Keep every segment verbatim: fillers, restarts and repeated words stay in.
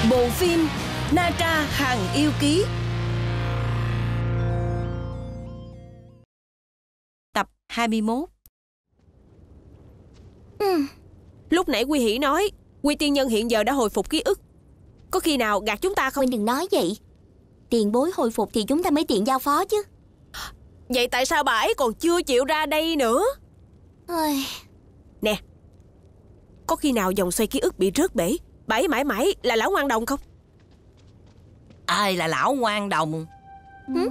Bộ phim Na Tra Hàng Yêu Ký. Tập hai mươi mốt. ừ. Lúc nãy Quy Hỷ nói Quy tiên nhân hiện giờ đã hồi phục ký ức. Có khi nào gạt chúng ta không? Huynh đừng nói vậy. Tiền bối hồi phục thì chúng ta mới tiện giao phó chứ. Vậy tại sao bà ấy còn chưa chịu ra đây nữa? Ôi... Nè, có khi nào vòng xoay ký ức bị rớt bể, bà ấy mãi mãi là lão ngoan đồng không? Ai là lão ngoan đồng? Hử?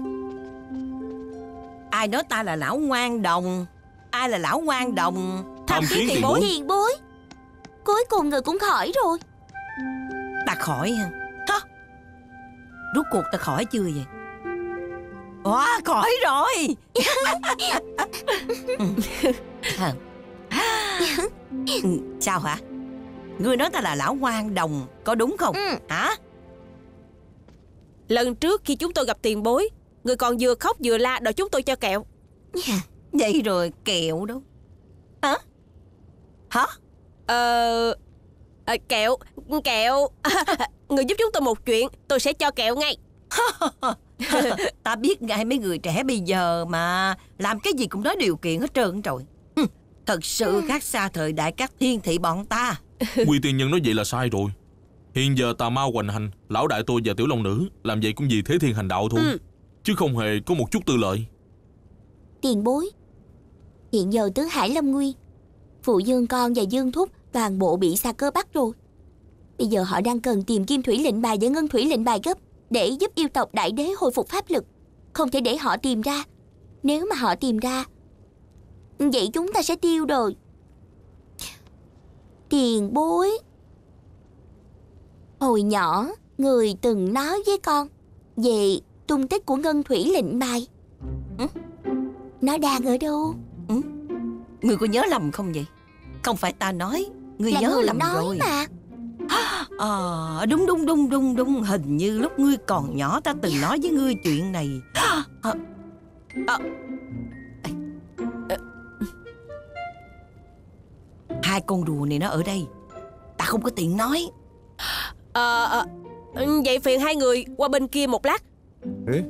Ai nói ta là lão ngoan đồng? Ai là lão ngoan đồng? Tham kiến tiền bối. Tiền bối, cuối cùng người cũng khỏi rồi. Ta khỏi hả? Hả? Rốt cuộc ta khỏi chưa vậy? Wow, khỏi rồi. Hả? Sao hả? Ngươi nói ta là lão ngoan đồng, có đúng không? ừ. Hả? Lần trước khi chúng tôi gặp tiền bối, người còn vừa khóc vừa la đòi chúng tôi cho kẹo. Vậy rồi kẹo đâu? Hả? Hả? Ờ... à, kẹo... Kẹo... Người giúp chúng tôi một chuyện, tôi sẽ cho kẹo ngay. Ta biết ngay mấy người trẻ bây giờ mà làm cái gì cũng nói điều kiện hết trơn rồi. Thật sự khác xa thời đại các thiên thị bọn ta. Quy tiên nhân nói vậy là sai rồi. Hiện giờ tà ma hoành hành, lão đại tôi và tiểu long nữ làm vậy cũng vì thế thiên hành đạo thôi. ừ. Chứ không hề có một chút tư lợi. Tiền bối, hiện giờ tứ hải lâm nguy, phụ dương con và dương thúc toàn bộ bị Sa Cơ bắt rồi. Bây giờ họ đang cần tìm kim thủy lệnh bài và ngân thủy lệnh bài gấp để giúp yêu tộc đại đế hồi phục pháp lực. Không thể để họ tìm ra. Nếu mà họ tìm ra, vậy chúng ta sẽ tiêu rồi. Tiền bối, hồi nhỏ người từng nói với con về tung tích của ngân thủy lệnh bài. ừ? Nó đang ở đâu? ừ? Ngươi có nhớ lầm không vậy? Không phải ta nói, ngươi là nhớ người lầm nói rồi mà. Ờ, đúng đúng đúng đúng đúng. Hình như lúc ngươi còn nhỏ ta từng nói với ngươi chuyện này. à, à, à, Hai con rùa này nó ở đây, ta không có tiện nói. Ờ... À, à, vậy phiền hai người qua bên kia một lát. ừ?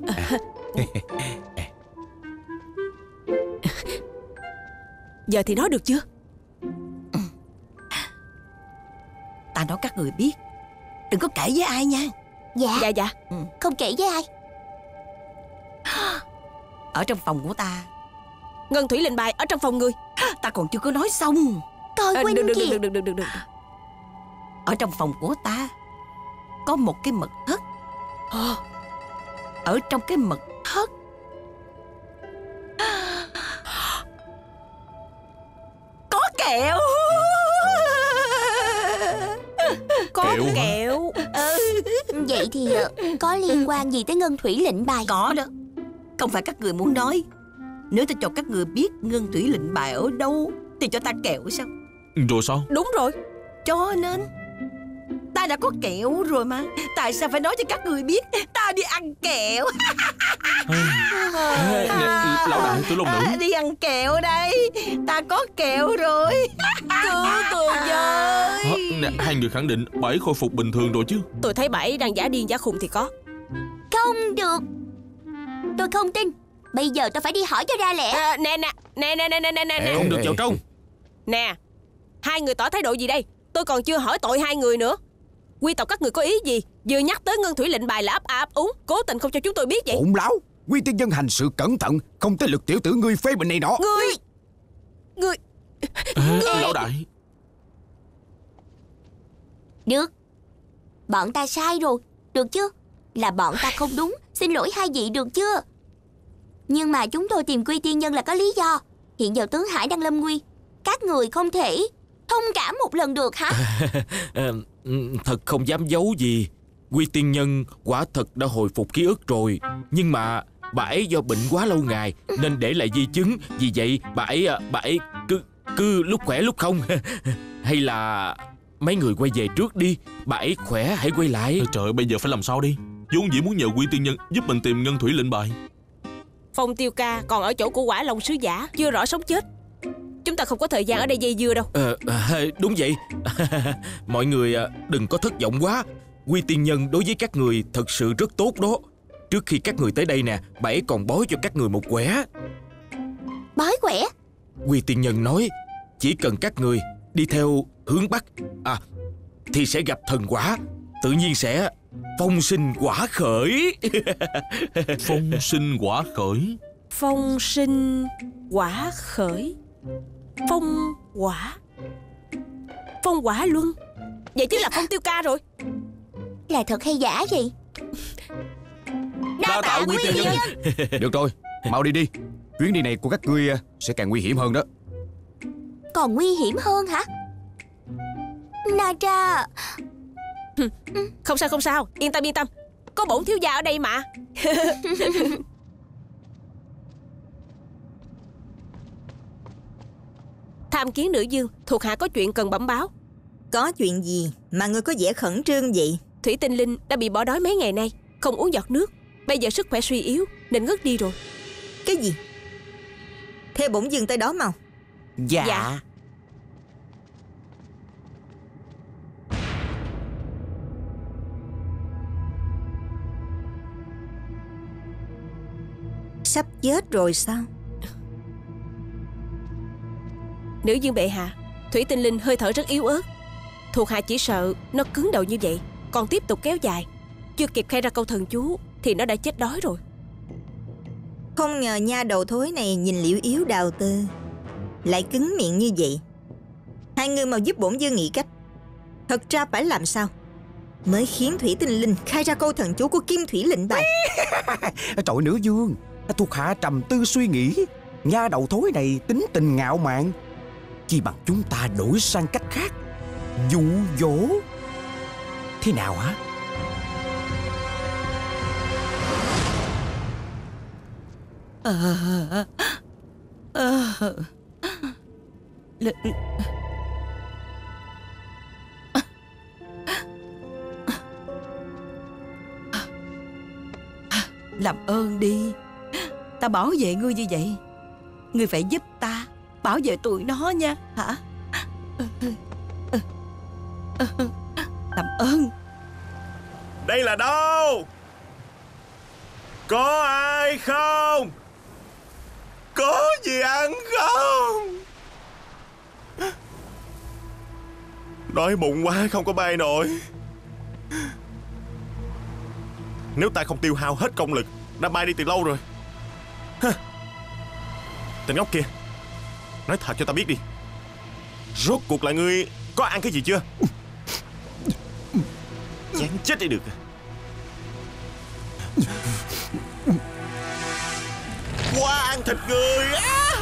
Giờ thì nói được chưa? Ta nói các người biết, đừng có kể với ai nha. Dạ. Dạ dạ. ừ. Không kể với ai. Ở trong phòng của ta, Ngân thủy lệnh bài ở trong phòng người. ta còn chưa có nói xong. Coi à, huynh được, được, kìa. được, được, được, được, được. Ở trong phòng của ta có một cái mật thất. Ở trong cái mật thất có kẹo. Có Kẹo hả? kẹo. ừ. Vậy thì ờ, có liên quan gì tới ngân thủy lệnh bài? Có đó. Không phải các người muốn nói, nếu ta cho các người biết ngân thủy lệnh bài ở đâu thì cho ta kẹo sao? Rồi sao? Đúng rồi. Cho nên ta đã có kẹo rồi mà. Tại sao phải nói cho các người biết ta đi ăn kẹo? Ê, nè, lão đại tiểu long nữ. À, đi ăn kẹo đây. Ta có kẹo rồi. Cứu tôi với. Hả? Nè, hai người khẳng định bà ấy khôi phục bình thường rồi chứ? Tôi thấy bà ấy đang giả điên giả khùng thì có. Không được, tôi không tin. Bây giờ tôi phải đi hỏi cho ra lẽ. à, Nè nè Nè nè nè nè nè nè Không được vào trong. Nè, hai người tỏ thái độ gì đây? Tôi còn chưa hỏi tội hai người nữa. Quy tộc các người có ý gì? Vừa nhắc tới ngân thủy lệnh bài là ấp a ấp úng, cố tình không cho chúng tôi biết vậy. Ổn láo, Quy tiên nhân hành sự cẩn thận, không tới lượt tiểu tử ngươi phê bình này nọ. Ngươi Ngươi Ê, lão đại. Được, bọn ta sai rồi, được chưa? Là bọn ta không đúng, xin lỗi hai vị được chưa? Nhưng mà chúng tôi tìm Quy tiên nhân là có lý do. Hiện giờ tứ hải đang lâm nguy, các người không thể thông cảm một lần được hả? À, thật không dám giấu gì, Quy tiên nhân quả thật đã hồi phục ký ức rồi. Nhưng mà bà ấy do bệnh quá lâu ngày nên để lại di chứng. Vì vậy bà ấy bà ấy cứ cứ lúc khỏe lúc không. Hay là mấy người quay về trước đi, bà ấy khỏe hãy quay lại. Trời ơi, bây giờ phải làm sao đi? Vốn dĩ muốn nhờ Quy tiên nhân giúp mình tìm ngân thủy lệnh bài. Phong Tiêu Ca còn ở chỗ của Quả Long sứ giả, chưa rõ sống chết. Chúng ta không có thời gian ở đây dây dưa đâu. Ờ, à, đúng vậy. Mọi người đừng có thất vọng quá. Quy tiên nhân đối với các người thật sự rất tốt đó. Trước khi các người tới đây nè, bà ấy còn bói cho các người một quẻ. Bói quẻ? Quy tiên nhân nói chỉ cần các người đi theo hướng Bắc à, thì sẽ gặp thần quả, tự nhiên sẽ phong sinh quả khởi. Phong sinh quả khởi. Phong sinh quả khởi. Phong quả. Phong quả luân. Vậy chính là phong tiêu ca rồi. Là thật hay giả vậy? Đa tạ Quy tiên nhân. Được rồi, mau đi đi. Chuyến đi này của các ngươi sẽ càng nguy hiểm hơn đó. Còn nguy hiểm hơn hả? Na Tra. Không sao không sao, yên tâm yên tâm. Có bổn thiếu gia ở đây mà. Tham kiến nữ dương, thuộc hạ có chuyện cần bẩm báo. Có chuyện gì mà ngươi có vẻ khẩn trương vậy? Thủy Tinh Linh đã bị bỏ đói mấy ngày nay, không uống giọt nước. Bây giờ sức khỏe suy yếu nên ngất đi rồi. Cái gì? Theo bổn dương tới đó mau. Dạ, Dạ. Sắp chết rồi sao? Nữ dương bệ hạ, Thủy Tinh Linh hơi thở rất yếu ớt. Thuộc hạ chỉ sợ nó cứng đầu như vậy còn tiếp tục kéo dài, chưa kịp khai ra câu thần chú thì nó đã chết đói rồi. Không ngờ nha đầu thối này nhìn liễu yếu đào tơ, lại cứng miệng như vậy. Hai người mau giúp bổn dương nghĩ cách. Thật ra phải làm sao mới khiến Thủy Tinh Linh khai ra câu thần chú của Kim Thủy lệnh bài? Trời nữ vương, thuộc hạ trầm tư suy nghĩ. Nha đầu thối này tính tình ngạo mạn, chi bằng chúng ta đổi sang cách khác, dụ dỗ. Thế nào hả? Ờ, ờ, l- làm ơn đi, ta bảo vệ ngươi như vậy, ngươi phải giúp ta bảo vệ tụi nó nha, hả? Làm ơn. Đây là đâu? Có ai không? Có gì ăn không? Đói bụng quá không có bay nổi. Nếu ta không tiêu hao hết công lực đã bay đi từ lâu rồi. Hả? Tên ngốc kia, nói thật cho ta biết đi, rốt cuộc là ngươi có ăn cái gì chưa? Chán chết đi được. Qua ăn thịt người á.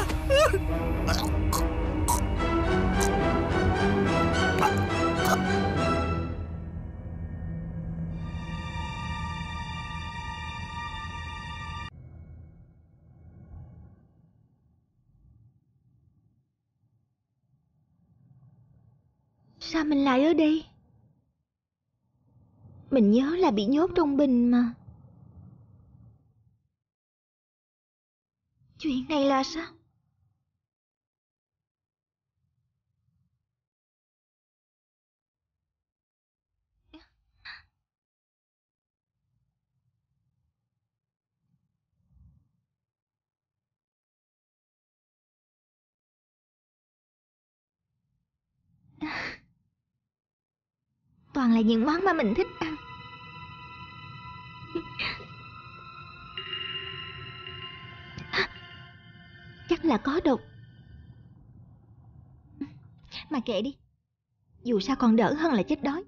Sao mình lại ở đây? Mình nhớ là bị nhốt trong bình mà. Chuyện này là sao? Toàn là những món mà mình thích ăn. Chắc là có độc. Mà kệ đi, dù sao còn đỡ hơn là chết đói.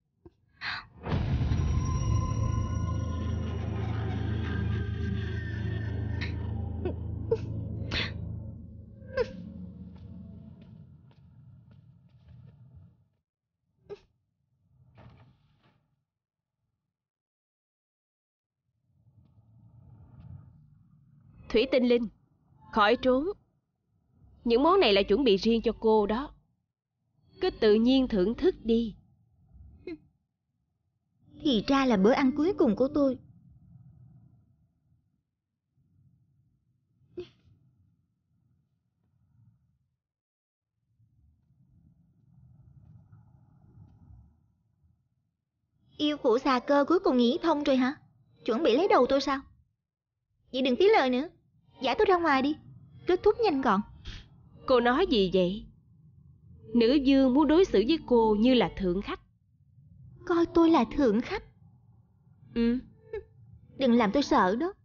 Thủy Tinh Linh, khỏi trốn. Những món này là chuẩn bị riêng cho cô đó. Cứ tự nhiên thưởng thức đi. Thì ra là bữa ăn cuối cùng của tôi. Yêu phụ xà cơ cuối cùng nghĩ thông rồi hả? Chuẩn bị lấy đầu tôi sao? Vậy đừng phí lời nữa, giải tôi ra ngoài đi, kết thúc nhanh gọn. Cô nói gì vậy? Nữ dương muốn đối xử với cô như là thượng khách. Coi tôi là thượng khách? Ừ. Đừng làm tôi sợ đó.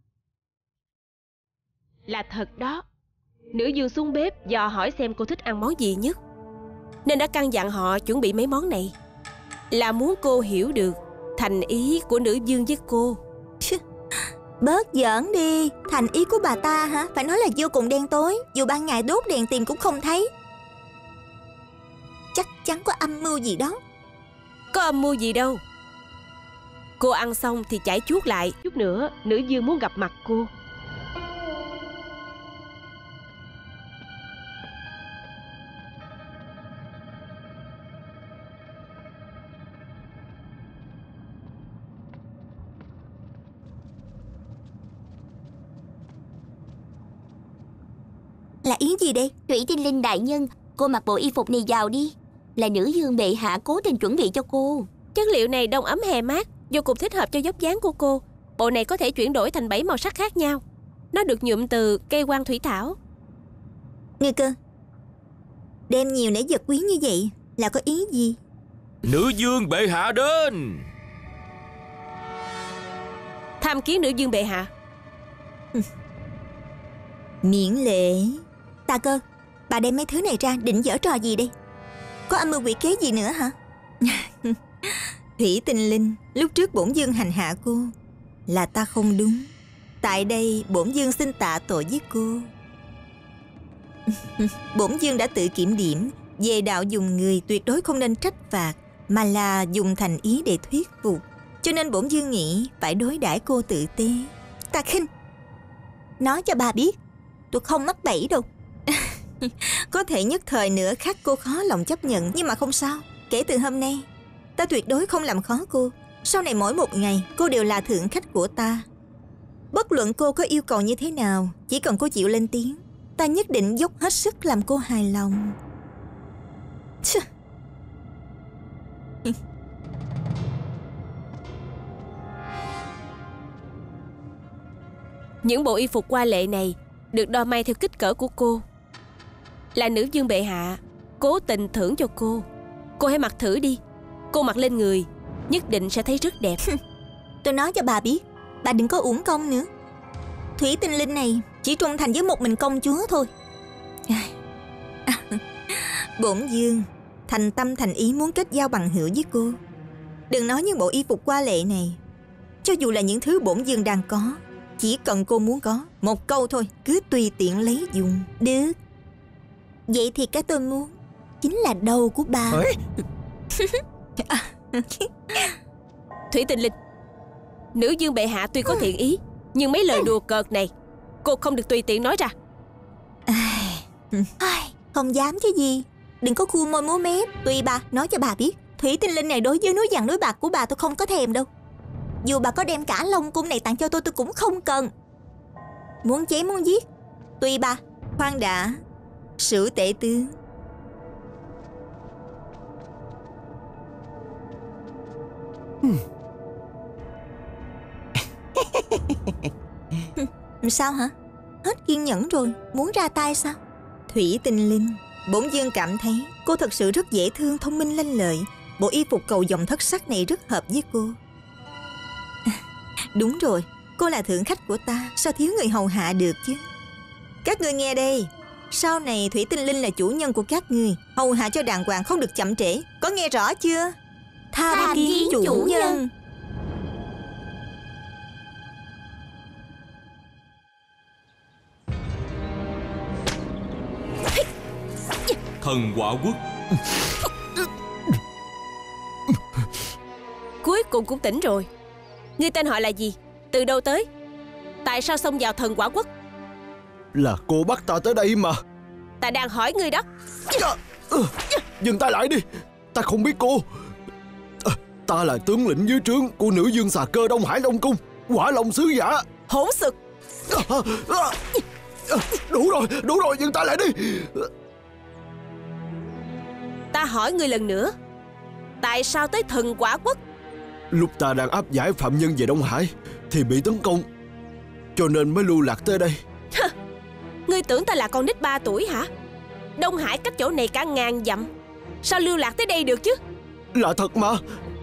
Là thật đó. Nữ dương xuống bếp dò hỏi xem cô thích ăn món gì nhất, nên đã căn dặn họ chuẩn bị mấy món này, là muốn cô hiểu được thành ý của nữ dương với cô. Bớt giỡn đi. Thành ý của bà ta hả? Phải nói là vô cùng đen tối. Dù ban ngày đốt đèn tìm cũng không thấy. Chắc chắn có âm mưu gì đó. Có âm mưu gì đâu. Cô ăn xong thì chải chuốt lại. Chút nữa nữ dương muốn gặp mặt cô. Là ý gì đây? Thủy Tinh Linh đại nhân, cô mặc bộ y phục này vào đi. Là nữ dương bệ hạ cố tình chuẩn bị cho cô. Chất liệu này đông ấm hè mát, vô cùng thích hợp cho vóc dáng của cô. Bộ này có thể chuyển đổi thành bảy màu sắc khác nhau. Nó được nhuộm từ cây quan thủy thảo. Nghe cơ, đem nhiều nể vật quý như vậy là có ý gì? Nữ dương bệ hạ đến. Tham kiến nữ dương bệ hạ. Miễn lễ. Ta Cơ, bà đem mấy thứ này ra định giở trò gì đây? Có âm mưu quỷ kế gì nữa hả? Thủy Tinh Linh, lúc trước bổn dương hành hạ cô là ta không đúng. Tại đây bổn dương xin tạ tội với cô. Bổn dương đã tự kiểm điểm, về đạo dùng người tuyệt đối không nên trách phạt, mà là dùng thành ý để thuyết phục. Cho nên bổn dương nghĩ phải đối đãi cô tử tế. Ta khinh. Nói cho bà biết, tôi không mắc bẫy đâu. Có thể nhất thời nửa khắc cô khó lòng chấp nhận, nhưng mà không sao. Kể từ hôm nay, ta tuyệt đối không làm khó cô. Sau này mỗi một ngày, cô đều là thượng khách của ta. Bất luận cô có yêu cầu như thế nào, chỉ cần cô chịu lên tiếng, ta nhất định dốc hết sức làm cô hài lòng. Những bộ y phục hoa lệ này được đo may theo kích cỡ của cô. Là nữ dương bệ hạ cố tình thưởng cho cô. Cô hãy mặc thử đi. Cô mặc lên người nhất định sẽ thấy rất đẹp. Tôi nói cho bà biết, bà đừng có uổng công nữa. Thủy Tinh Linh này chỉ trung thành với một mình công chúa thôi. Bổn dương thành tâm thành ý muốn kết giao bằng hữu với cô. Đừng nói những bộ y phục hoa lệ này, cho dù là những thứ bổn dương đang có, chỉ cần cô muốn có, một câu thôi, cứ tùy tiện lấy dùng. Được. Vậy thì cái tôi muốn chính là đầu của bà. Thủy Tinh Linh, nữ dương bệ hạ tuy có thiện ý, nhưng mấy lời đùa cợt này cô không được tùy tiện nói ra. Không dám chứ gì. Đừng có khu môi múa mép. Tùy bà, nói cho bà biết, Thủy Tinh Linh này đối với núi vàng núi bạc của bà tôi không có thèm đâu. Dù bà có đem cả Long cung này tặng cho tôi, tôi cũng không cần. Muốn chém muốn giết tùy bà. Khoan đã, Sử tể tướng. Sao hả? Hết kiên nhẫn rồi, muốn ra tay sao? Thủy Tinh Linh, bổn dương cảm thấy cô thật sự rất dễ thương, thông minh lanh lợi. Bộ y phục cầu vồng thất sắc này rất hợp với cô. Đúng rồi, cô là thượng khách của ta, sao thiếu người hầu hạ được chứ? Các ngươi nghe đây, sau này Thủy Tinh Linh là chủ nhân của các ngươi, hầu hạ cho đàng hoàng, không được chậm trễ. Có nghe rõ chưa? Tham, Tham kiến, kiến chủ, chủ nhân, nhân. Thần Quả Quốc. Cuối cùng cũng tỉnh rồi. Ngươi tên họ là gì? Từ đâu tới? Tại sao xông vào Thần Quả Quốc? Là cô bắt ta tới đây mà. Ta đang hỏi ngươi đó. Dừng tay lại đi. Ta không biết cô. Ta là tướng lĩnh dưới trướng của nữ dương xà cơ Đông Hải Long cung, Hỏa Long sứ giả. Hỗn xược. Đủ rồi, đủ rồi, dừng tay lại đi. Ta hỏi ngươi lần nữa, tại sao tới Thần Quả Quốc? Lúc ta đang áp giải phạm nhân về Đông Hải thì bị tấn công, cho nên mới lưu lạc tới đây. Ngươi tưởng ta là con nít ba tuổi hả? Đông Hải cách chỗ này cả ngàn dặm, sao lưu lạc tới đây được chứ? Là thật mà.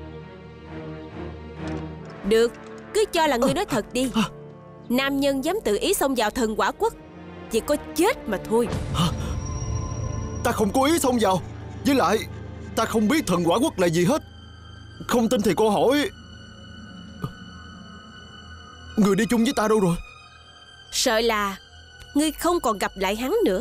Được, cứ cho là ngươi nói thật đi. Nam nhân dám tự ý xông vào Thần Quả Quốc, chỉ có chết mà thôi. Ta không cố ý xông vào. Với lại ta không biết Thần Quả Quốc là gì hết. Không tin thì cô hỏi, người đi chung với ta đâu rồi? Sợ là ngươi không còn gặp lại hắn nữa.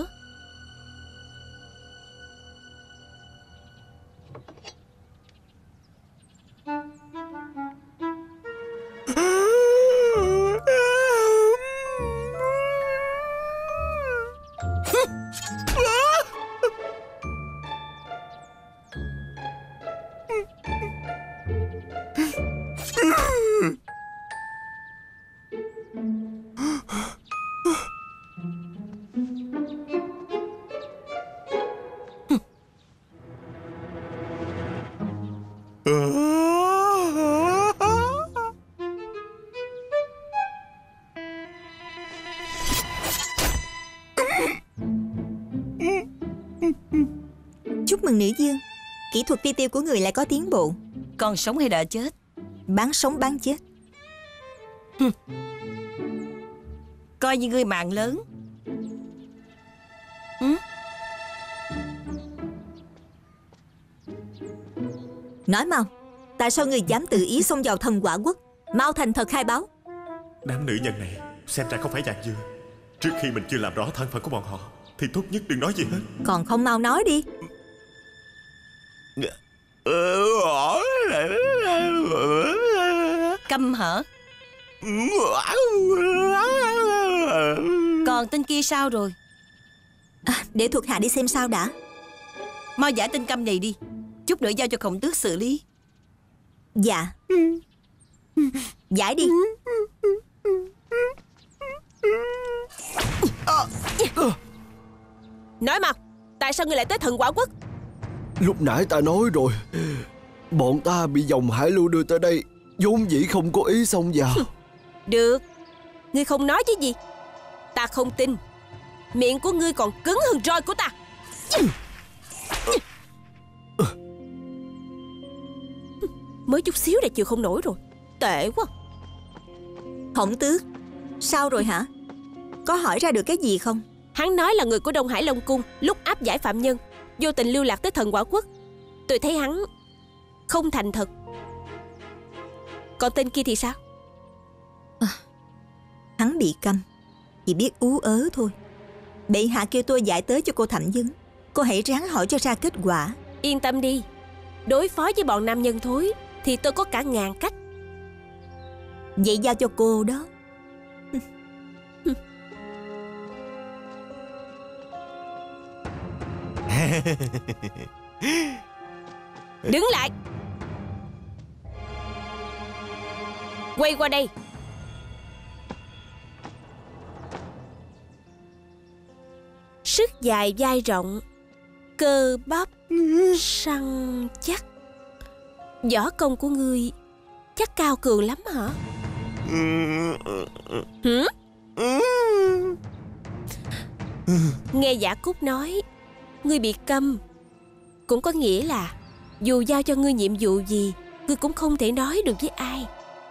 Chúc mừng nữ dương, kỹ thuật phi tiêu của người lại có tiến bộ. Còn sống hay đã chết? Bán sống bán chết. Coi như ngươi mạng lớn. ừ? Nói mau, tại sao người dám tự ý xông vào Thần Quả Quốc? Mau thành thật khai báo. Đám nữ nhân này xem ra không phải dạng dưa. Trước khi mình chưa làm rõ thân phận của bọn họ thì tốt nhất đừng nói gì hết. Còn không mau nói đi. Câm hở? Còn tên kia sao rồi? À, để thuộc hạ đi xem sao đã. Mau giải tên câm này đi, chút nữa giao cho Khổng Tước xử lý. Dạ. Giải đi. Nói mà, tại sao ngươi lại tới Thần Quả Quốc? Lúc nãy ta nói rồi, bọn ta bị dòng hải lưu đưa tới đây, vốn dĩ không có ý xông vào. Được, ngươi không nói chứ gì. Ta không tin. Miệng của ngươi còn cứng hơn roi của ta. Mới chút xíu đã chịu không nổi rồi. Tệ quá. Khổng Tước, sao rồi hả? Có hỏi ra được cái gì không? Hắn nói là người của Đông Hải Long Cung lúc áp giải phạm nhân vô tình lưu lạc tới Thần Quả Quốc. Tôi thấy hắn không thành thật. Còn tên kia thì sao? À, hắn bị câm, chỉ biết ú ớ thôi. Bệ hạ kêu tôi giải tới cho cô thẩm vấn. Cô hãy ráng hỏi cho ra kết quả. Yên tâm đi, đối phó với bọn nam nhân thối thì tôi có cả ngàn cách. Vậy giao cho cô đó. Đứng lại. Quay qua đây. Sức dài vai rộng, cơ bắp săn chắc. Võ công của ngươi chắc cao cường lắm hả? Hử? Nghe Giả Cúc nói ngươi bị câm, cũng có nghĩa là dù giao cho ngươi nhiệm vụ gì, ngươi cũng không thể nói được với ai.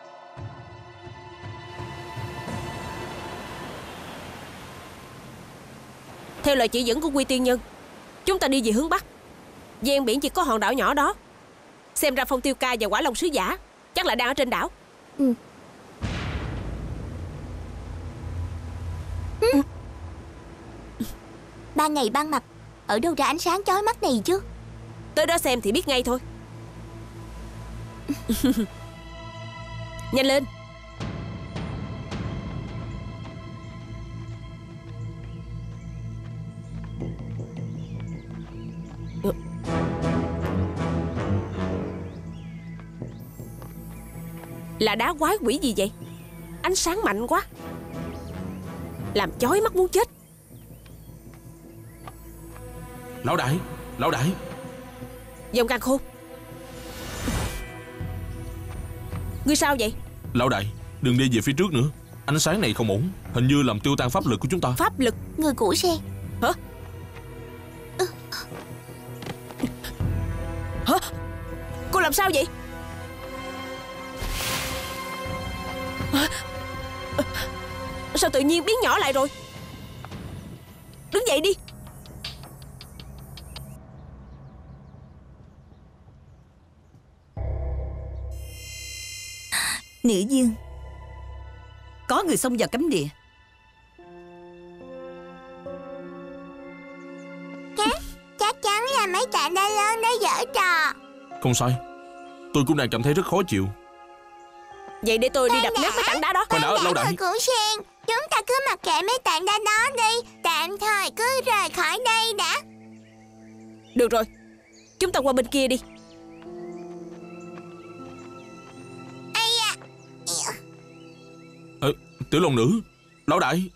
Theo lời chỉ dẫn của Quy Tiên Nhân, chúng ta đi về hướng Bắc. Ven biển chỉ có hòn đảo nhỏ đó. Xem ra Phong Tiêu Ca và Quả Long Sứ Giả chắc là đang ở trên đảo. Ừ. Ừ. Ban ngày ban mặt, ở đâu ra ánh sáng chói mắt này chứ? Tới đó xem thì biết ngay thôi. Nhanh lên. Là đá quái quỷ gì vậy? Ánh sáng mạnh quá, làm chói mắt muốn chết. Lão đại, lão đại. Dòng càng khôn. Ngươi sao vậy? Lão đại, đừng đi về phía trước nữa. Ánh sáng này không ổn, hình như làm tiêu tan pháp lực của chúng ta. Pháp lực? Người của sen. Hả? Hả? Cô làm sao vậy? Hả? Sao tự nhiên biến nhỏ lại rồi? Đứng dậy đi. Nữ dương. Có người xông vào cấm địa. Chắc, chắc chắn là mấy tảng đá lớn đó giở trò. Không sai, tôi cũng đang cảm thấy rất khó chịu. Vậy để tôi đi đập nát mấy tảng đá đó. Khoan đã, Lão đại. Của sen, chúng ta cứ mặc kệ mấy tảng đá đó đi. Tạm thời cứ rời khỏi đây đã. Được rồi, chúng ta qua bên kia đi. Ờ, Tiểu Long Nữ, Lão đại.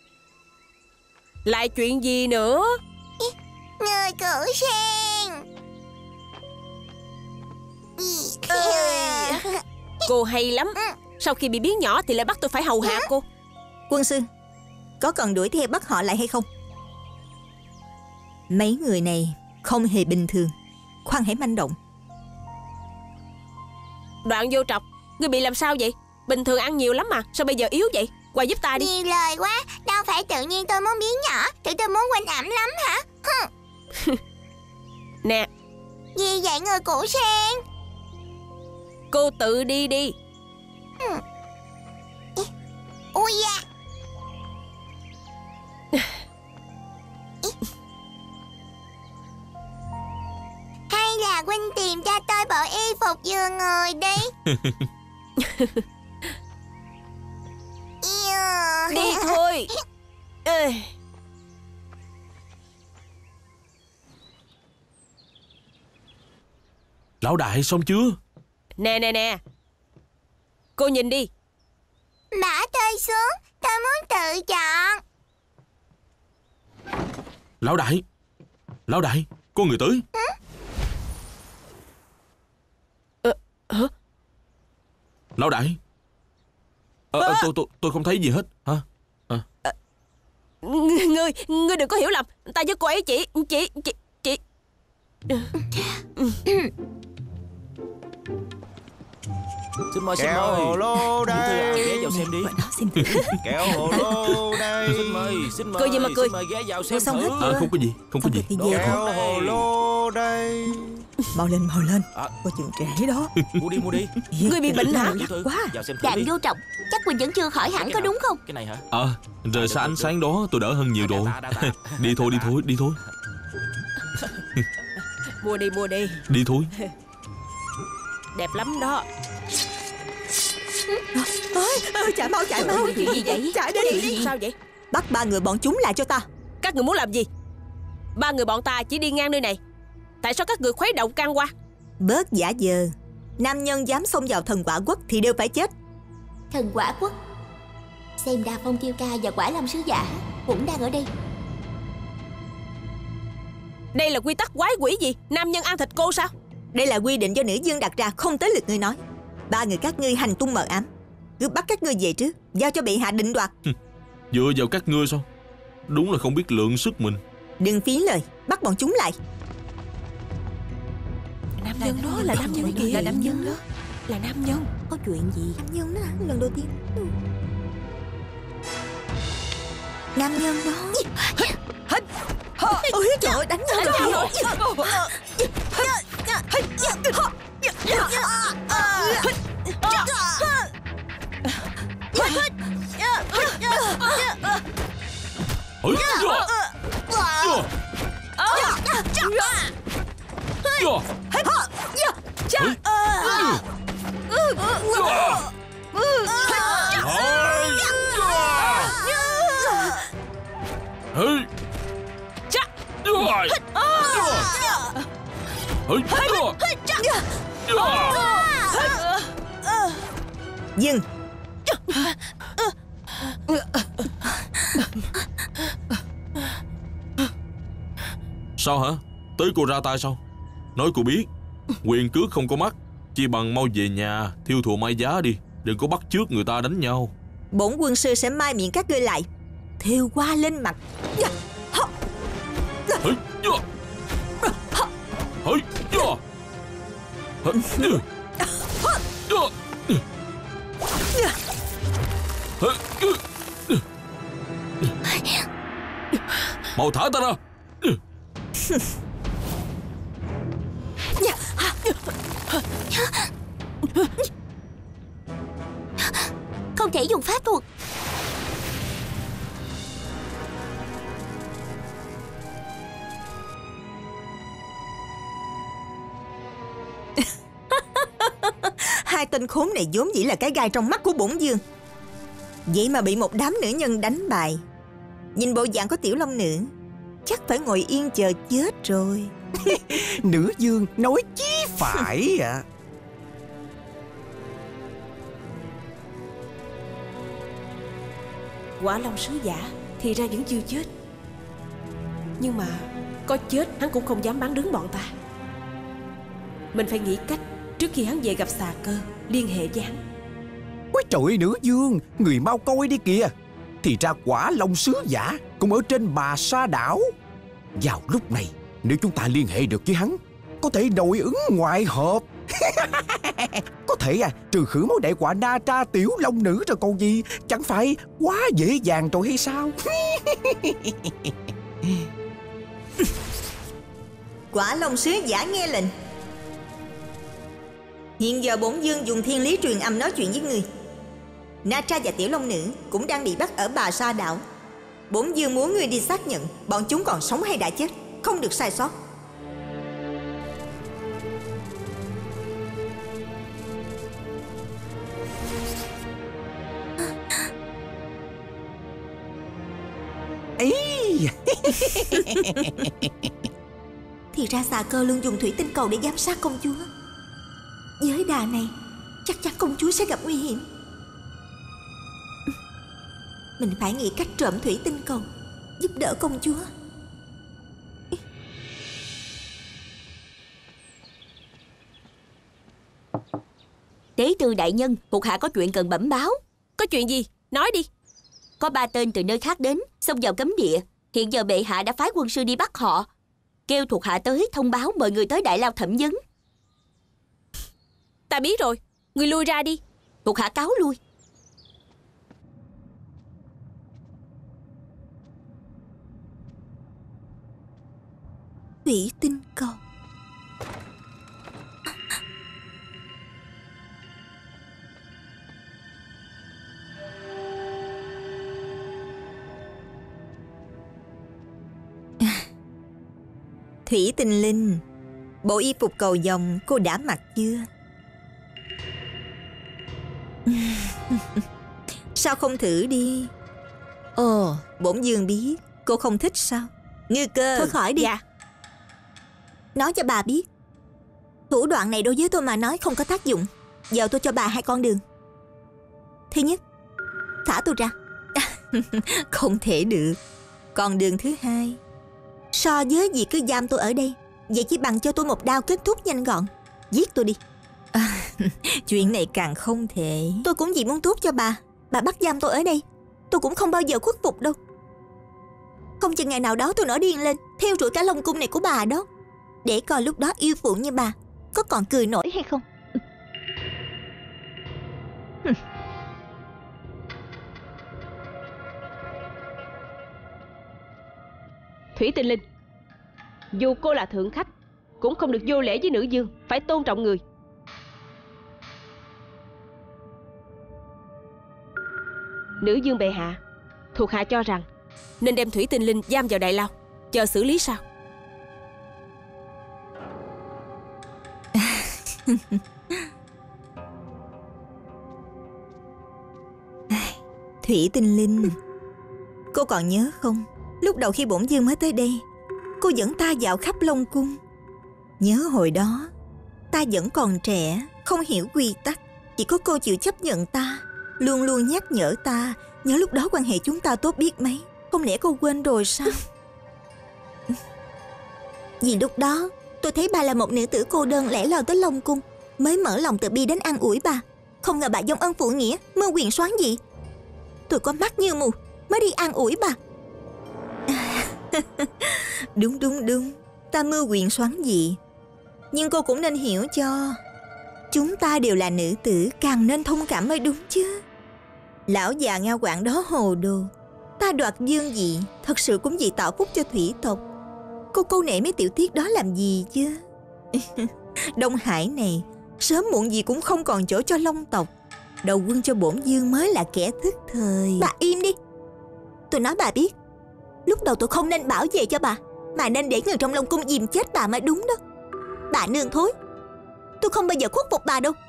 Lại chuyện gì nữa? Người của sen. Cô hay lắm. Sau khi bị biến nhỏ thì lại bắt tôi phải hầu hạ cô. Quân sư, có cần đuổi theo bắt họ lại hay không? Mấy người này không hề bình thường, khoan hãy manh động. Đoạn Vô Trọc, ngươi bị làm sao vậy? Bình thường ăn nhiều lắm mà, sao bây giờ yếu vậy? Qua giúp ta đi. Nhiều lời quá, đâu phải tự nhiên tôi muốn biến nhỏ. Tự tôi muốn quanh ẩm lắm hả? Nè. Gì vậy người của sen? Cô tự đi đi. Ui da. Hay là huynh tìm cho tôi bộ y phục vừa người đi. Đi thôi. Ê. Lão đại xong chưa? Nè nè nè, cô nhìn đi. Bỏ tôi xuống, tôi muốn tự chọn. Lão đại, Lão đại, có người tới. Ờ, hả? Lão đại. Ờ, ờ, tôi, tôi, tôi không thấy gì hết. Hả? À. À, ngươi, ngươi đừng có hiểu lầm. Ta với cô ấy chỉ, chỉ, chỉ, chỉ. Xin mời, xin Kéo mời. hồ lô đây. Ghé vào xem đi. Kéo hồ lô đây. Xin mời, xin mời. Cười gì mà cười? Xin mời ghé vào xem xong thử. hết À, không có gì, không có gì. Thì về Kéo thôi. hồ lô đây. Mau lên, mau lên. À. Có chừng trễ đó. Mua đi, mua đi. Ngươi bị bệnh hả? Tiểu thư, Quá. vào xem thử Đoạn đi. Vô Trọc, chắc Quỳnh vẫn chưa khỏi hẳn có đúng không? Cái này hả? Ờ, à, rời xa ánh sáng đó tôi đỡ hơn nhiều rồi. Đi thôi, đi thôi, đi thôi. Mua đi, mua đi. Đi thôi. Đẹp lắm đó. Ôi, ôi, chạy mau, chạy mau. Chuyện gì vậy? Chạy đi. Sao vậy? Bắt ba người bọn chúng lại cho ta. Các người muốn làm gì? Ba người bọn ta chỉ đi ngang nơi này. Tại sao các người khuấy động can qua? Bớt giả vờ. Nam nhân dám xông vào thần quả quốc thì đều phải chết. Thần quả quốc. Xem ra Phong Tiêu Ca và Quả Lâm Sứ Giả cũng đang ở đây. Đây là quy tắc quái quỷ gì? Nam nhân ăn thịt cô sao? Đây là quy định do nữ dương đặt ra, không tới lượt ngươi nói. Ba người các ngươi hành tung mờ ám, cứ bắt các ngươi về trước, giao cho bệ hạ định đoạt. Dựa vào các ngươi sao? Đúng là không biết lượng sức mình. Đừng phí lời, bắt bọn chúng lại. Nam nhân đó là nam nhân kìa. Là nam nhân đó. Là nam nhân. Có chuyện gì? Nam nhân đó hả? Lần đầu tiên. Nam nhân đó. Ôi trời ơi, đánh nhau rồi. Ôi, Dừng. sao hả? Tới cô ra tay sao? Nói cô biết, quyền cước không có mắt, Chi bằng mau về nhà thiêu thụ mai giá đi, đừng có bắt chước người ta đánh nhau. Bổn quân sư sẽ mai miệng các ngươi lại, thiêu qua lên mặt. Hỡi, hỡi, hỡi, mau thả ta ra. Không thể dùng pháp thuật. Hai tên khốn này vốn dĩ là cái gai trong mắt của bổn vương, vậy mà bị một đám nữ nhân đánh bại. Nhìn bộ dạng của tiểu long nữ, chắc phải ngồi yên chờ chết rồi. Nữ vương nói chí phải ạ. À. Quả Long sứ giả thì ra vẫn chưa chết, nhưng mà có chết hắn cũng không dám bắn đứng bọn ta. Mình phải nghĩ cách trước khi hắn về gặp xà cơ, liên hệ với hắn. Ôi trời ơi, nữ vương, người mau coi đi kìa. Thì ra Quả Long sứ giả cũng ở trên Bà Sa đảo. Vào lúc này, nếu chúng ta liên hệ được với hắn, có thể nội ứng ngoại hợp. Có thể à, trừ khử mối đại họa Na Tra tiểu long nữ rồi còn gì. Chẳng phải quá dễ dàng rồi hay sao? Quả Long sứ giả nghe lệnh. Hiện giờ bổn vương dùng thiên lý truyền âm nói chuyện với người. Na Tra và tiểu long nữ cũng đang bị bắt ở Bà Sa đảo. Bổn vương muốn người đi xác nhận bọn chúng còn sống hay đã chết, không được sai sót. Thì ra xà cơ luôn dùng thủy tinh cầu để giám sát công chúa. Với đà này, chắc chắn công chúa sẽ gặp nguy hiểm. Mình phải nghĩ cách trộm thủy tinh cầu, giúp đỡ công chúa. Tế Tư đại nhân, thuộc hạ có chuyện cần bẩm báo. Có chuyện gì? Nói đi. Có ba tên từ nơi khác đến, xông vào cấm địa. Hiện giờ bệ hạ đã phái quân sư đi bắt họ, kêu thuộc hạ tới thông báo mời người tới Đại Lao thẩm vấn. Ta biết rồi, người lui ra đi. Thuộc hạ cáo lui. Thủy tinh cầu. Thủy Tinh Linh, bộ y phục cầu vồng cô đã mặc chưa? Sao không thử đi? Ồ, bổn vương biết cô không thích sao? Ngư Cơ, thôi khỏi đi. Dạ. Nói cho bà biết, thủ đoạn này đối với tôi mà nói không có tác dụng. Giờ tôi cho bà hai con đường. Thứ nhất, thả tôi ra. Không thể được. Con đường thứ hai, so với việc cứ giam tôi ở đây, vậy chỉ bằng cho tôi một đao kết thúc nhanh gọn. Giết tôi đi. À, chuyện này càng không thể. Tôi cũng chỉ muốn tốt cho bà. Bà bắt giam tôi ở đây, tôi cũng không bao giờ khuất phục đâu. Không chừng ngày nào đó tôi nổi điên lên, theo đuổi cả Long cung này của bà đó, để coi lúc đó yêu phụ như bà có còn cười nổi hay không. Thủy Tinh Linh, dù cô là thượng khách, cũng không được vô lễ với nữ vương, phải tôn trọng người. Nữ vương bệ hạ, thuộc hạ cho rằng nên đem Thủy Tinh Linh giam vào Đại Lao, chờ xử lý sao? Thủy Tinh Linh, cô còn nhớ không? Lúc đầu khi bổn vương mới tới đây, cô dẫn ta dạo khắp Long cung. Nhớ hồi đó ta vẫn còn trẻ, không hiểu quy tắc. Chỉ có cô chịu chấp nhận ta, luôn luôn nhắc nhở ta. Nhớ lúc đó quan hệ chúng ta tốt biết mấy. Không lẽ cô quên rồi sao? Vì lúc đó tôi thấy bà là một nữ tử cô đơn lẻ loi tới Long cung, Mới mở lòng từ bi đến an ủi bà, không ngờ bà dông ân phụ nghĩa, mưu quyền soán dị. Tôi có mắt như mù mới đi an ủi bà. Đúng đúng đúng, ta mưu quyền soán dị. Nhưng cô cũng nên hiểu cho, chúng ta đều là nữ tử, càng nên thông cảm mới đúng chứ. Lão già ngao quạng đó hồ đồ. Ta đoạt dương dị, thật sự cũng vì tạo phúc cho thủy tộc. Cô câu nệ mấy tiểu tiết đó làm gì chứ? Đông Hải này sớm muộn gì cũng không còn chỗ cho long tộc. Đầu quân cho bổn dương mới là kẻ thức thời. Bà im đi. Tôi nói bà biết, lúc đầu tôi không nên bảo vệ cho bà, mà nên để người trong Long Cung dìm chết bà mới đúng đó. Bà nương thối, tôi không bao giờ khuất phục bà đâu.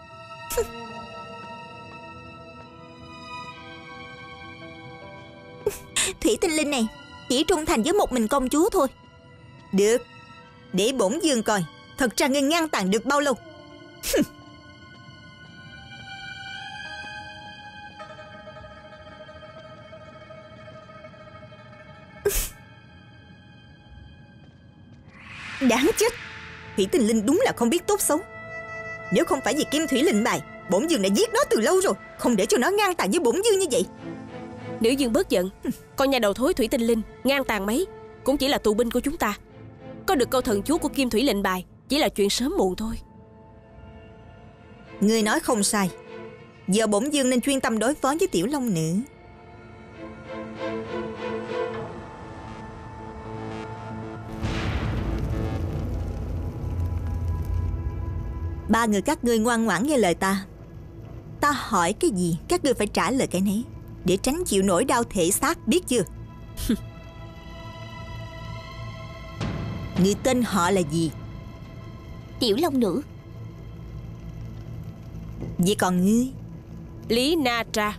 Thủy Tinh Linh này chỉ trung thành với một mình công chúa thôi. Được, để bổn dương coi thật ra ngươi ngang tàn được bao lâu. Đáng chết, Thủy Tinh Linh đúng là không biết tốt xấu. Nếu không phải vì Kim Thủy lệnh bài, bổn dương đã giết nó từ lâu rồi, không để cho nó ngang tàn với bổn dương như vậy. Nữ dương bớt giận. Con nhà đầu thối Thủy Tinh Linh ngang tàn mấy cũng chỉ là tù binh của chúng ta. Có được câu thần chú của Kim Thủy lệnh bài chỉ là chuyện sớm muộn thôi. Ngươi nói không sai. Giờ bổn dương nên chuyên tâm đối phó với tiểu long nữ. Ba người các ngươi ngoan ngoãn nghe lời ta. Ta hỏi cái gì các ngươi phải trả lời cái nấy, để tránh chịu nỗi đau thể xác, biết chưa? Người tên họ là gì? Tiểu long nữ. Vậy còn ngươi? Lý Na Tra.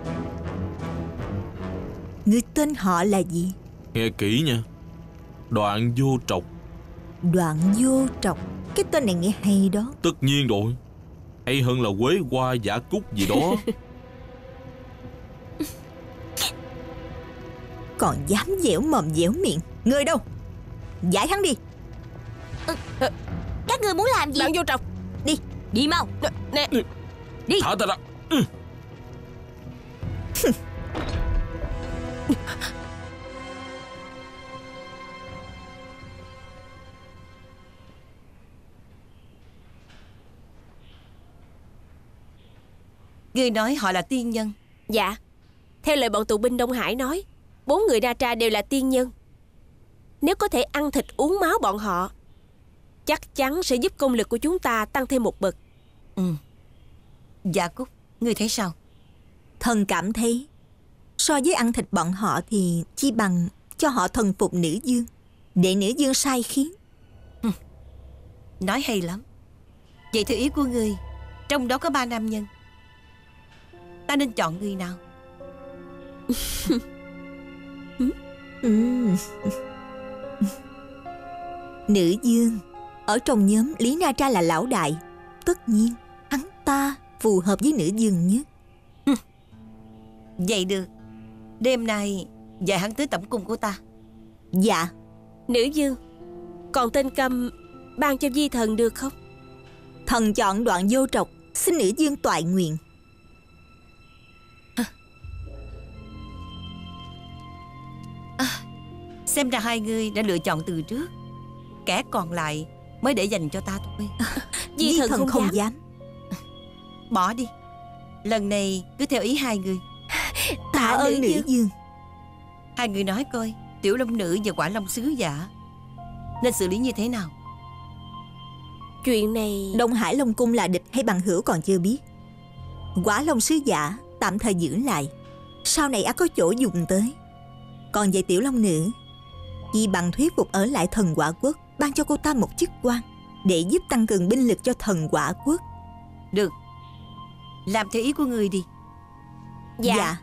Ngươi tên họ là gì? Nghe kỹ nha. Đoạn Vô Trọc. Đoạn Vô Trọc. Cái tên này nghe hay đó. Tất nhiên rồi, hay hơn là Quế Hoa Giả Cúc gì đó. Còn dám dẻo mồm dẻo miệng. Ngươi đâu? Giải hắn đi. ừ, ừ. Các ngươi muốn làm gì? Đoạn Vô Trọc. Đi. Đi mau. Nè. Đi. Thả ta ra. Ừ. Ngươi nói họ là tiên nhân? Dạ. Theo lời bọn tù binh Đông Hải nói, bốn người Na Tra đều là tiên nhân. Nếu có thể ăn thịt uống máu bọn họ, chắc chắn sẽ giúp công lực của chúng ta tăng thêm một bậc. Ừ. Dạ Cúc, ngươi thấy sao? Thần cảm thấy so với ăn thịt bọn họ thì chi bằng cho họ thần phục nữ dương, để nữ dương sai khiến. Ừ. Nói hay lắm. Vậy theo ý của ngươi, trong đó có ba nam nhân, ta nên chọn người nào? ừ. Nữ dương. Ở trong nhóm Lý Na Tra là lão đại, tất nhiên hắn ta phù hợp với nữ dương nhất. Vậy được, đêm nay dạy hắn tới tẩm cung của ta. Dạ. Nữ dương, còn tên Câm ban cho di thần được không? Thần chọn Đoạn Vô Trọc, xin nữ dương toại nguyện. À, xem ra hai người đã lựa chọn từ trước, kẻ còn lại mới để dành cho ta thôi. Di, Di thần, thần không, không dám. dám. Bỏ đi, lần này cứ theo ý hai người. Tạ ơn nữ dương. dương. Hai người nói coi, tiểu long nữ và quả long sứ giả nên xử lý như thế nào? Chuyện này Đông Hải Long Cung là địch hay bằng hữu còn chưa biết. Quả long sứ giả tạm thời giữ lại, sau này ắt có chỗ dùng tới. Còn về tiểu long nữ, chỉ bằng thuyết phục ở lại thần Quả Quốc, ban cho cô ta một chức quan, để giúp tăng cường binh lực cho thần Quả Quốc. Được, làm theo ý của người đi. Dạ, dạ.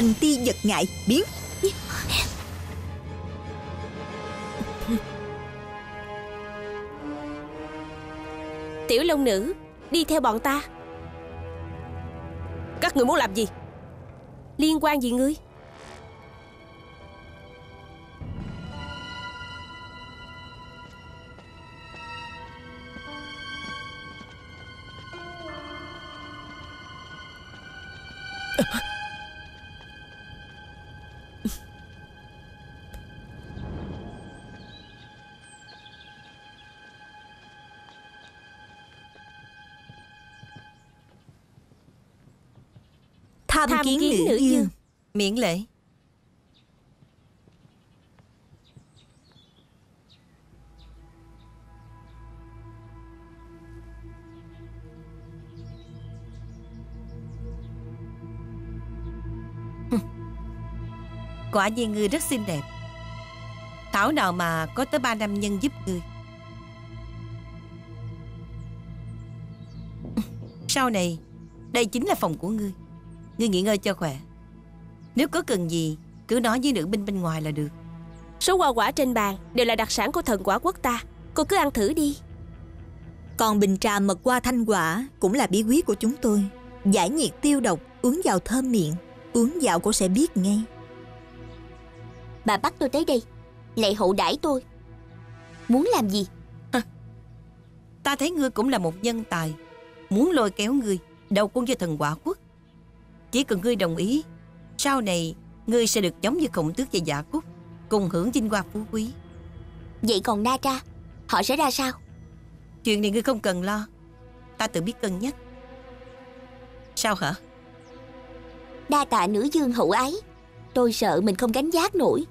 Thành ti giật ngại biến. Tiểu Long Nữ, đi theo bọn ta. Các người muốn làm gì? Liên quan gì ngươi? Tham, Tham kiến, kiến nữ, nữ dương. dương. Miễn lễ. Quả nhiên ngươi rất xinh đẹp. Thảo nào mà có tới ba nam nhân giúp ngươi. Sau này đây chính là phòng của ngươi. Ngươi nghỉ ngơi cho khỏe. Nếu có cần gì cứ nói với nữ binh bên ngoài là được. Số hoa quả trên bàn đều là đặc sản của thần quả quốc ta. Cô cứ ăn thử đi. Còn bình trà mật hoa thanh quả cũng là bí quyết của chúng tôi. Giải nhiệt tiêu độc, uống vào thơm miệng. Uống vào cô sẽ biết ngay. Bà bắt tôi tới đây, lại hậu đãi tôi. Muốn làm gì? À, ta thấy ngươi cũng là một nhân tài. Muốn lôi kéo ngươi đầu quân cho thần quả quốc. Chỉ cần ngươi đồng ý, sau này ngươi sẽ được giống như Khổng Tước và Dạ Cúc, cùng hưởng vinh hoa phú quý. Vậy còn Na Tra, họ sẽ ra sao? Chuyện này ngươi không cần lo, ta tự biết cân nhắc. Sao hả? Đa tạ nữ dương hậu ái. Tôi sợ mình không gánh vác nổi.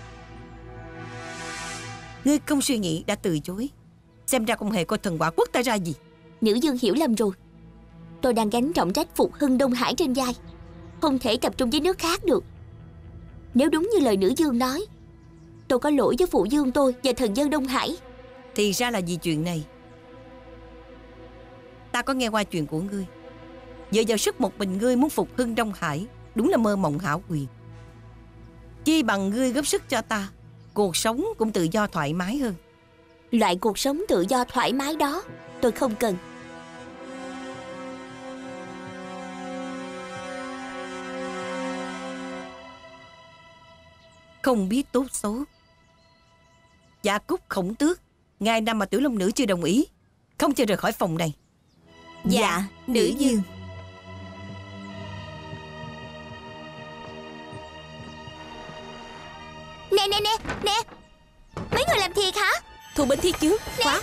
Ngươi không suy nghĩ đã từ chối. Xem ra không hề coi thần quả quốc ta ra gì. Nữ dương hiểu lầm rồi. Tôi đang gánh trọng trách phục hưng Đông Hải trên vai, không thể tập trung với nước khác được. Nếu đúng như lời nữ dương nói, tôi có lỗi với phụ dương tôi và thần dân Đông Hải. Thì ra là vì chuyện này. Ta có nghe qua chuyện của ngươi. Dựa vào sức một mình ngươi muốn phục hưng Đông Hải, đúng là mơ mộng hão huyền. Chi bằng ngươi góp sức cho ta, cuộc sống cũng tự do thoải mái hơn. Loại cuộc sống tự do thoải mái đó tôi không cần. Không biết tốt xấu. Dạ Cúc, Khổng Tước, ngày năm mà Tiểu Long Nữ chưa đồng ý, không cho rời khỏi phòng này. Dạ, dạ nữ dương. Nè nè nè nè, mấy người làm thiệt hả? Thu binh thiết chướng, khóa.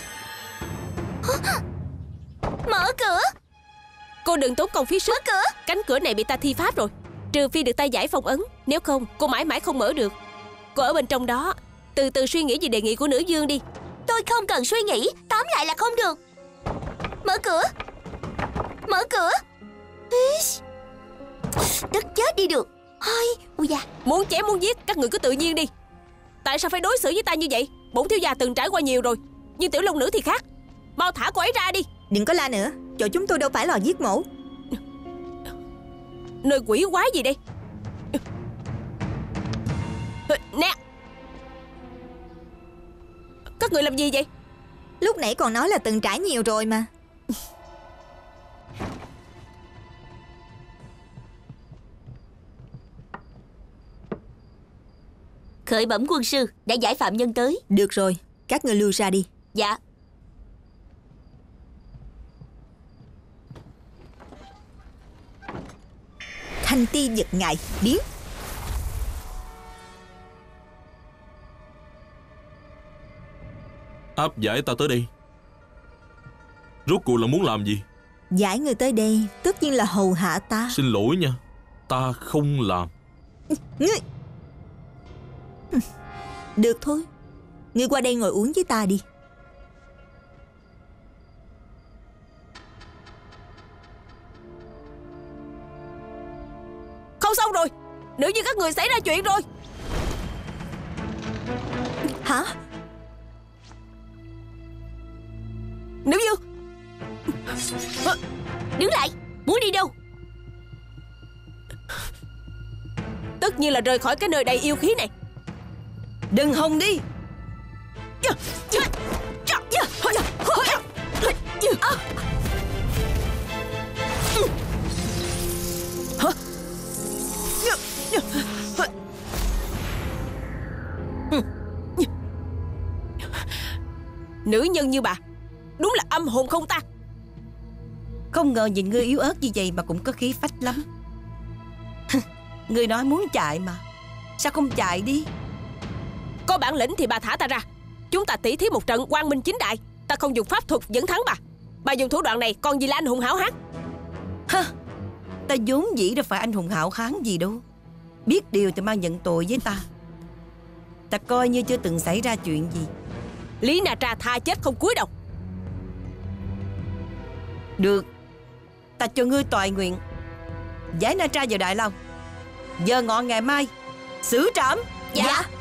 Mở cửa. Cô đừng tốn công phí sức. Mở cửa. Cánh cửa này bị ta thi pháp rồi. Trừ phi được ta giải phong ấn, nếu không cô mãi mãi không mở được. Cô ở bên trong đó, từ từ suy nghĩ về đề nghị của nữ dương đi. Tôi không cần suy nghĩ, tóm lại là không được. Mở cửa. Mở cửa. Tức chết đi được. Ôi, ui da. Muốn chém muốn giết, các người cứ tự nhiên đi. Tại sao phải đối xử với ta như vậy? Bổn thiếu gia từng trải qua nhiều rồi, nhưng Tiểu Long Nữ thì khác. Mau thả cô ấy ra đi. Đừng có la nữa, chỗ chúng tôi đâu phải lò giết mổ. Nơi quỷ quái gì đây? Nè, các người làm gì vậy? Lúc nãy còn nói là từng trải nhiều rồi mà. Khởi bẩm quân sư, đã giải phạm nhân tới. Được rồi, các người lưu ra đi. Dạ. Thanh ti giật ngại biến. Áp giải ta tới đây, rốt cuộc là muốn làm gì? Giải người tới đây tất nhiên là hầu hạ ta. Xin lỗi nha, ta không làm. Ngươi được thôi, ngươi qua đây ngồi uống với ta đi. Không xong rồi, nữ như các người xảy ra chuyện rồi. Hả? Nữ Dương, đứng lại, muốn đi đâu? tất nhiên là rời khỏi cái nơi đầy yêu khí này. Đừng hòng đi. Nữ nhân như bà đúng là âm hồn không tan. Không ngờ nhìn ngươi yếu ớt như vậy mà cũng có khí phách lắm. Ngươi nói muốn chạy mà, sao không chạy đi? Có bản lĩnh thì bà thả ta ra, chúng ta tỉ thí một trận quang minh chính đại. Ta không dùng pháp thuật dẫn thắng bà. Bà dùng thủ đoạn này còn gì là anh hùng hảo hán? Ha, ta vốn dĩ đâu phải anh hùng hảo hán gì đâu. Biết điều thì mang nhận tội với ta. Ta coi như chưa từng xảy ra chuyện gì. Lý Na Tra tha chết không cúi đầu. Được, ta cho ngươi toại nguyện, giải Na Tra vào Đại Long. Giờ ngọ ngày mai xử trảm. Dạ.